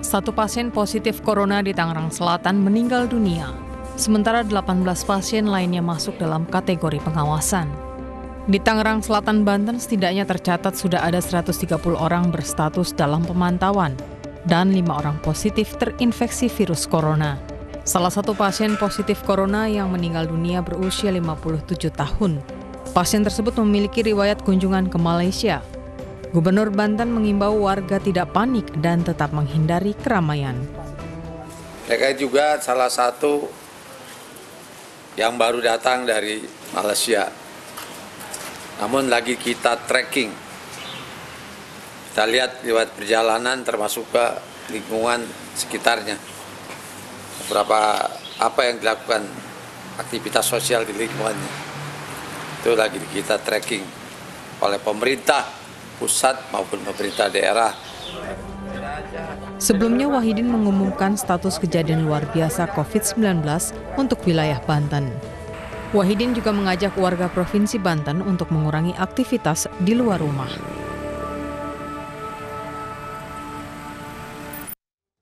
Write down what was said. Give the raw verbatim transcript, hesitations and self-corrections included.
Satu pasien positif corona di Tangerang Selatan meninggal dunia, sementara delapan belas pasien lainnya masuk dalam kategori pengawasan. Di Tangerang Selatan, Banten setidaknya tercatat sudah ada seratus tiga puluh orang berstatus dalam pemantauan dan lima orang positif terinfeksi virus corona. Salah satu pasien positif corona yang meninggal dunia berusia lima puluh tujuh tahun. Pasien tersebut memiliki riwayat kunjungan ke Malaysia. Gubernur Banten mengimbau warga tidak panik dan tetap menghindari keramaian. Mereka juga salah satu yang baru datang dari Malaysia. Namun lagi kita tracking. Kita lihat lewat perjalanan termasuk ke lingkungan sekitarnya. Beberapa apa yang dilakukan aktivitas sosial di lingkungannya. Itu lagi kita tracking oleh pemerintah pusat maupun pemerintah daerah. Sebelumnya Wahidin mengumumkan status kejadian luar biasa covid sembilan belas untuk wilayah Banten. Wahidin juga mengajak warga Provinsi Banten untuk mengurangi aktivitas di luar rumah.